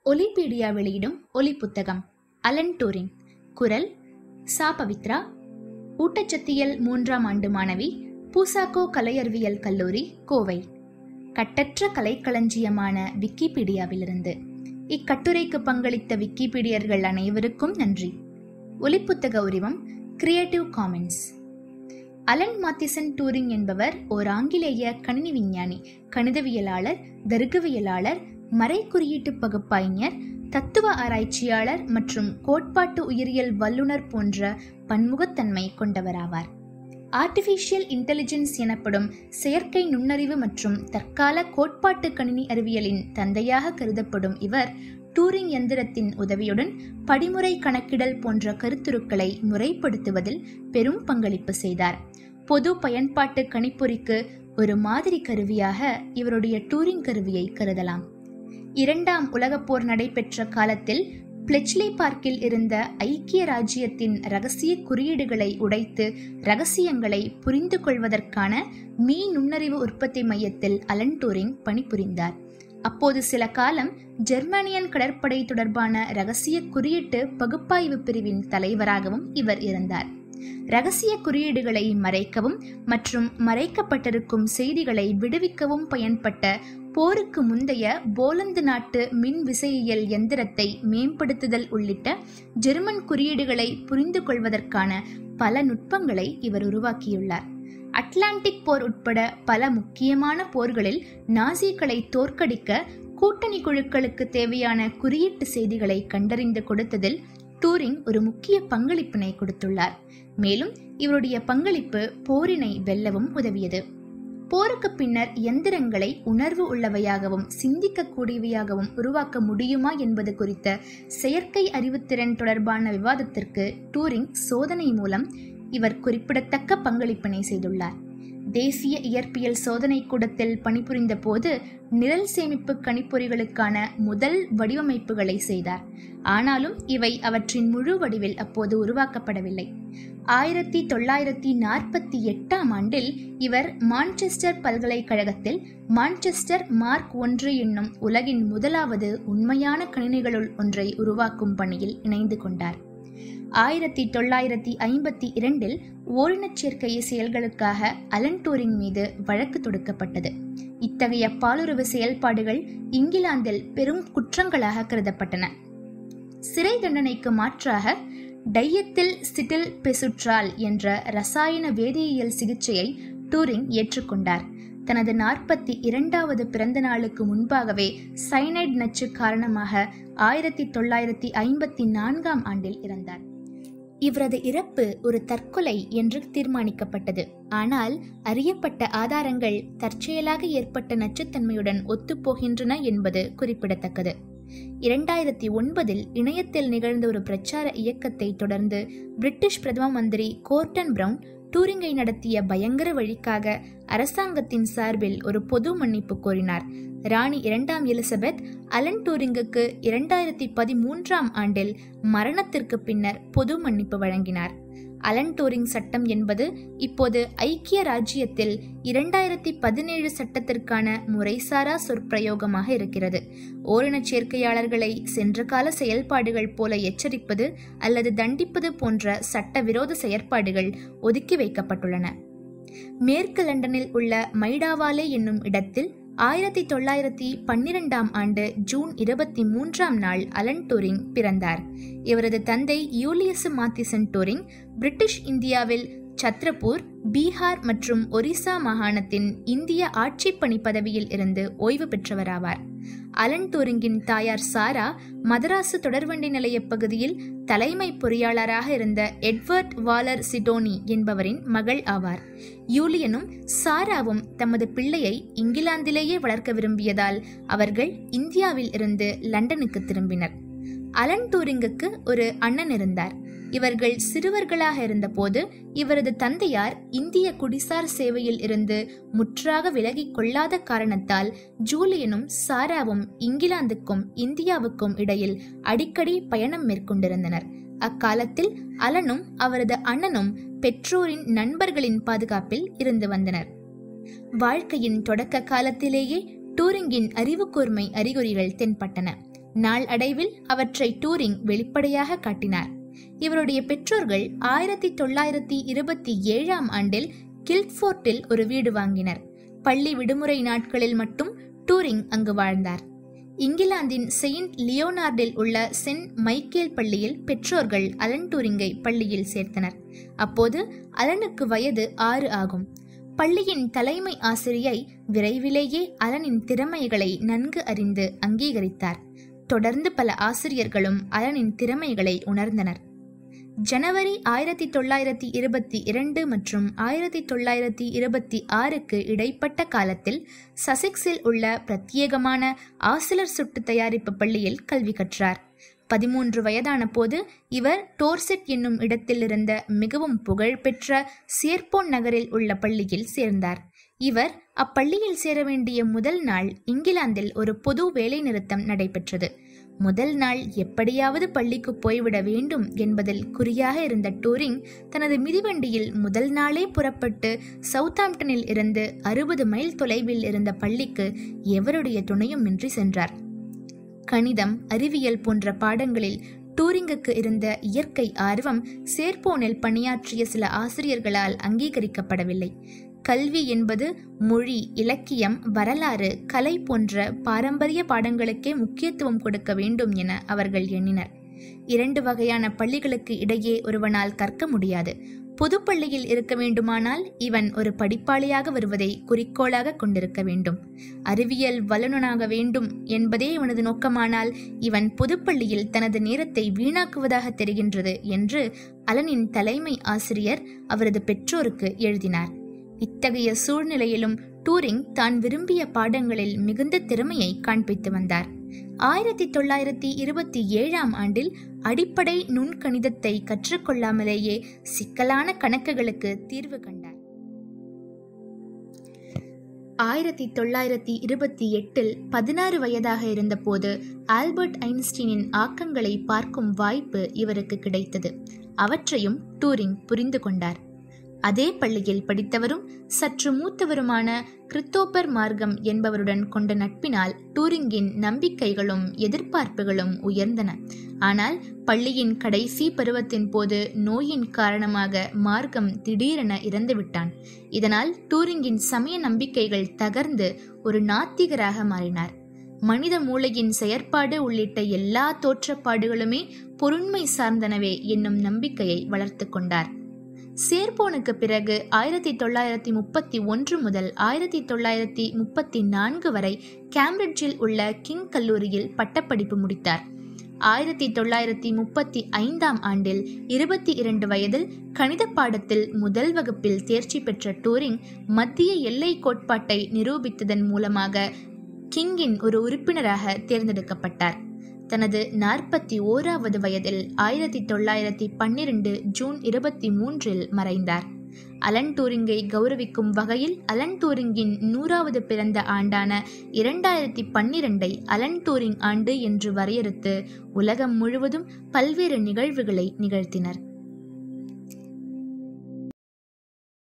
ஒலிபீடியா வெளியிடும் ஒலி புத்தகம். Alan Turing. குரல் சா. பவித்ரா. ஊட்டச்சத்தியல் 3ஆம் ஆண்டு மாணவி, பூசாக்கோ கலையறிவியல் கல்லூரி, கோவை. கட்டற்ற கலைக்களஞ்சியமான விக்கிபீடியாவிலிருந்து இக்கட்டுரைக்கு பங்களித்த விக்கிபீடியர்கள் அனைவருக்கும் நன்றி. ஒலிப்புத்தக உரிமம் creative commons. Alan Mathison Turing என்பவர் ஓர் ஆங்கிலேய கணினி விஞ்ஞானி, கணிதவியலாளர், தர்க்கவியலாளர், மறைக்குறியீட்டு பகுப்பாய்ஞர், தத்துவ ஆராய்ச்சியாளர் மற்றும் கோட்பாட்டு உயிரியல் வல்லுநர் போன்ற பன்முகத்தன்மை கொண்டவராவார். ஆர்டிபிஷியல் இன்டெலிஜென்ஸ் எனப்படும் செயற்கை நுண்ணறிவு மற்றும் தற்கால கோட்பாட்டு கணினி அறிவியலின் தந்தையாக கருதப்படும் இவர் டூரிங் எந்திரத்தின் உதவியுடன் படிமுறை கணக்கிடல் போன்ற கருத்துருக்களை முறைப்படுத்துவதில் பெரும் பங்களிப்பு செய்தார். பொது பயன்பாட்டு கணிப்பொறிக்கு ஒரு மாதிரி கருவியாக இவருடைய டூரிங் கருவியை கருதலாம். 2ஆம் உலகப்போர் நடைபெற்ற காலத்தில் பிளெச்லி பார்க்கில் இருந்த ஐக்கிய ராஜ்யத்தின் இரகசிய குறியீடுகளை உடைத்து இரகசியங்களை புரிந்து கொள்வதற்கான மீ நுண்ணறிவு உற்பத்தி மையத்தில் அலன் டூரிங் பணிபுரிந்தார். அப்போது சில காலம் ஜெர்மானியன் கடற்படை தொடர்பான இரகசிய குறியீட்டு பகுப்பாய்வு பிரிவின் தலைவராகவும் இவர் இருந்தார். இரகசிய குறியீடுகளை மறைக்கவும் மற்றும் மறைக்கப்பட்டிருக்கும் செய்திகளை விடுவிக்கவும் பயன்பட்ட போருக்கு முந்தைய போலந்து நாட்டு மின் விசையியல் எந்திரத்தை மேம்படுத்துதல் உள்ளிட்ட ஜெர்மன் குறியீடுகளை புரிந்து கொள்வதற்கான பல நுட்பங்களை இவர் உருவாக்கியுள்ளார். அட்லாண்டிக் போர் உட்பட பல முக்கியமான போர்களில் நாசிகளை தோற்கடிக்க கூட்டணி குழுக்களுக்கு தேவையான குறியீட்டு செய்திகளை கண்டறிந்து கொடுத்ததில் டூரிங் ஒரு முக்கிய பங்களிப்பினை கொடுத்துள்ளார். மேலும் இவருடைய பங்களிப்பு போரினை வெல்லவும் உதவியது. போருக்கு பின்னர் எந்திரங்களை உணர்வு உள்ளவையாகவும் சிந்திக்கக்கூடியவையாகவும் உருவாக்க முடியுமா என்பது குறித்த செயற்கை அறிவுத்திறன் தொடர்பான விவாதத்திற்கு டூரிங் சோதனை மூலம் இவர் குறிப்பிடத்தக்க பங்களிப்பினை செய்துள்ளார். தேசிய இயற்பியல் சோதனை கூடத்தில் பணிபுரிந்த போது நிரல் சேமிப்பு கணிப்பொறிகளுக்கான முதல் வடிவமைப்புகளை செய்தார். ஆனாலும் இவை அவற்றின் முழு வடிவில் அப்போது உருவாக்கப்படவில்லை. 1948ஆம் ஆண்டில் இவர் மான்செஸ்டர் பல்கலைக்கழகத்தில் மான்செஸ்டர் மார்க் I என்னும் உலகின் முதலாவது உண்மையான கணினிகளுள் ஒன்றை உருவாக்கும் பணியில் இணைந்து கொண்டார். 1952இல் ஓரினச் சேர்க்கை செயல்களுக்காக அலன் டூரிங் மீது வழக்கு தொடுக்கப்பட்டது. இத்தகைய பாலுறவு செயல்பாடுகள் இங்கிலாந்தில் பெரும் குற்றங்களாக கருதப்பட்டன. சிறை தண்டனைக்கு மாற்றாக டையத்தில் சிட்டில் பெசுட்ரால் என்ற ரசாயன வேதியியல் சிகிச்சையை டூரிங் ஏற்றுக்கொண்டார். தனது 42வது பிறந்த நாளுக்கு முன்பாகவே சைனைட் நச்சு காரணமாக 1954ஆம் ஆண்டில் இறந்தார். இவரது இறப்பு ஒரு தற்கொலை என்று தீர்மானிக்கப்பட்டது. ஆனால் அறியப்பட்ட ஆதாரங்கள் தற்செயலாக ஏற்பட்ட நச்சுத்தன்மையுடன் ஒத்துப்போகின்றன என்பது குறிப்பிடத்தக்கது. 2009இல் இணையத்தில் நிகழ்ந்த ஒரு பிரச்சார இயக்கத்தை தொடர்ந்து பிரிட்டிஷ் பிரதம மந்திரி கோர்டன் பிரவுன் டூரிங்கை நடத்திய பயங்கர வழிக்காக அரசாங்கத்தின் சார்பில் ஒரு பொது மன்னிப்பு கோரினார். ராணி 2ஆம் எலிசபெத் அலன் டூரிங்குக்கு 2013ஆம் ஆண்டில் மரணத்திற்கு பின்னர் பொது மன்னிப்பு வழங்கினார். அலன் டூரிங் சட்டம் என்பது இப்போது ஐக்கிய ராஜ்யத்தில் 2017 சட்டத்திற்கான முறைசாரா சொற்பிரயோகமாக இருக்கிறது. ஓரினச் சேர்க்கையாளர்களை சென்ற கால செயல்பாடுகள் போல எச்சரிப்பது அல்லது தண்டிப்பது போன்ற சட்டவிரோத செயற்பாடுகள் ஒதுக்கி வைக்கப்பட்டுள்ளன. மேற்கு லண்டனில் உள்ள மைடாவாலே என்னும் இடத்தில் 1912ஆம் ஆண்டு ஜூன் 23ஆம் நாள் அலன் டூரிங் பிறந்தார். இவரது தந்தை யூலியஸ் மாத்திசன் டூரிங் பிரிட்டிஷ் இந்தியாவில் சத்ரபூர், பீகார் மற்றும் ஒரிசா மாகாணத்தின் இந்திய ஆட்சிப்பணி பதவியில் இருந்து ஓய்வு பெற்றவராவார். அலன் டூரிங்கின் தாயார் சாரா மதராசு தொடர்வண்டி நிலைய பகுதியில் தலைமை பொறியாளராக இருந்த எட்வர்ட் வாலர் சிடோனி என்பவரின் மகள் ஆவார். யூலியனும் சாராவும் தமது பிள்ளையை இங்கிலாந்திலேயே வளர்க்க விரும்பியதால் அவர்கள் இந்தியாவில் இருந்து லண்டனுக்கு திரும்பினர். அலன் டூரிங்குக்கு ஒரு அண்ணன் இருந்தார். இவர்கள் சிறுவர்களாக இருந்தபோது இவரது தந்தையார் இந்திய குடிசார் சேவையில் இருந்து முற்றாக விலகிக் கொள்ளாத காரணத்தால் ஜூலியனும் சாராவும் இங்கிலாந்துக்கும் இந்தியாவுக்கும் இடையில் அடிக்கடி பயணம் மேற்கொண்டிருந்தனர். அக்காலத்தில் அலனும் அவரது அண்ணனும் பெற்றோரின் நண்பர்களின் பாதுகாப்பில் இருந்து வந்தனர். வாழ்க்கையின் தொடக்க காலத்திலேயே டூரிங்கின் அறிவுக்கூர்மை அறிகுறிகள் தென்பட்டன. நாளடைவில் அவற்றை டூரிங் வெளிப்படையாக காட்டினார். இவருடைய பெற்றோர்கள் 1927ஆம் ஆண்டில் கில்ட்ஃபோர்ட்டில் ஒரு வீடு வாங்கினர். பள்ளி விடுமுறை நாட்களில் மட்டும் டூரிங் அங்கு வாழ்ந்தார். இங்கிலாந்தின் செயின்ட் லியோனார்டில் உள்ள சென்ட் மைக்கேல் பள்ளியில் பெற்றோர்கள் அலன் டூரிங்கை பள்ளியில் சேர்த்தனர். அப்போது அலனுக்கு வயது 6 ஆகும். பள்ளியின் தலைமை ஆசிரியை விரைவிலேயே அலனின் திறமைகளை நன்கு அறிந்து அங்கீகரித்தார். தொடர்ந்து பல ஆசிரியர்களும் அலனின் திறமைகளை உணர்ந்தனர். ஜனவரி 1922 மற்றும் 1926க்கு இடைப்பட்ட காலத்தில் சசெக்ஸில் உள்ள பிரத்யேகமான ஆசிலர் சுட்டு தயாரிப்பு பள்ளியில் கல்வி கற்றார். 13 வயதான போது இவர் டோர்செட் என்னும் இடத்தில் இருந்த மிகவும் புகழ்பெற்ற சேர்போன் நகரில் உள்ள பள்ளியில் சேர்ந்தார். இவர் அப்பள்ளியில் சேர வேண்டிய முதல் நாள் இங்கிலாந்தில் ஒரு பொது வேலை நிறுத்தம் நடைபெற்றது. முதல் நாள் எப்படியாவது பள்ளிக்கு போய்விட வேண்டும் என்பதில் குறியாக இருந்த டூரிங் தனது மிதிவண்டியில் முதல் நாளே புறப்பட்டு சவுத்தாம்ப்டனில் இருந்து 60 மைல் தொலைவில் இருந்த பள்ளிக்கு எவருடைய துணையும் இன்றி சென்றார். கணிதம், அறிவியல் போன்ற பாடங்களில் டூரிங்குக்கு இருந்த இயற்கை ஆர்வம் சேர்போனில் பணியாற்றிய சில ஆசிரியர்களால் அங்கீகரிக்கப்படவில்லை. கல்வி என்பது மொழி, இலக்கியம், வரலாறு, கலை போன்ற பாரம்பரிய பாடங்களுக்கே முக்கியத்துவம் கொடுக்க வேண்டும் என அவர்கள் எண்ணினர். 2 வகையான பள்ளிகளுக்கு இடையே ஒருவனால் கற்க முடியாது. பொது பள்ளியில் இருக்க வேண்டுமானால் இவன் ஒரு படிப்பாளியாக வருவதை குறிக்கோளாக கொண்டிருக்க வேண்டும். அறிவியல் வல்லுநனாக வேண்டும் என்பதே இவனது நோக்கமானால் இவன் பொதுப்பள்ளியில் தனது நேரத்தை வீணாக்குவதாக தெரிகின்றது என்று அலனின் தலைமை ஆசிரியர் அவரது பெற்றோருக்கு எழுதினார். இத்தகைய சூழ்நிலையிலும் டூரிங் தான் விரும்பிய பாடங்களில் மிகுந்த திறமையை காண்பித்து வந்தார். 1927ஆம் ஆண்டில் அடிப்படை நுண்கணிதத்தை கற்றுக்கொள்ளாமலேயே சிக்கலான கணக்குகளுக்கு தீர்வு கண்டார். 1928இல் 16 வயதாக இருந்தபோது ஆல்பர்ட் ஐன்ஸ்டீனின் ஆக்கங்களை பார்க்கும் வாய்ப்பு இவருக்கு கிடைத்தது. அவற்றையும் டூரிங் புரிந்து கொண்டார். அதே பள்ளியில் படித்தவரும் சற்று மூத்தவருமான கிறிஸ்டோபர் மார்கம் என்பவருடன் கொண்ட நட்பினால் டூரிங்கின் நம்பிக்கைகளும் எதிர்பார்ப்புகளும் உயர்ந்தன. ஆனால் பள்ளியின் கடைசி பருவத்தின் போது நோயின் காரணமாக மார்கம் திடீரென இறந்துவிட்டான். இதனால் டூரிங்கின் சமய நம்பிக்கைகள் தகர்ந்து ஒரு நாத்திகராக மாறினார். மனித மூளையின் செயற்பாடு உள்ளிட்ட எல்லா தோற்றப்பாடுகளுமே பொருண்மை சார்ந்தனவே என்னும் நம்பிக்கையை வளர்த்து கொண்டார். சேர்போனுக்கு பிறகு 1931 முதல் 1934 வரை கேம்பிரிட்ஜில் உள்ள கிங் கல்லூரியில் பட்டப்படிப்பு முடித்தார். 1935ஆம் ஆண்டில் 22 வயதில் கணித பாடத்தில் முதல் வகுப்பில் தேர்ச்சி பெற்ற டூரிங் மத்திய எல்லை கோட்பாட்டை நிரூபித்ததன் மூலமாக கிங்கின் ஒரு உறுப்பினராக தேர்ந்தெடுக்கப்பட்டார். தனது 41வது வயதில் 1912 ஜூன் 23இல் மறைந்தார். அலன் டூரிங்கை கௌரவிக்கும் வகையில் அலன் டூரிங்கின் 100வது பிறந்த ஆண்டான 2012ஐ அலன் டூரிங் ஆண்டு என்று வரையறுத்து உலகம் முழுவதும் பல்வேறு நிகழ்வுகளை நிகழ்த்தினர்.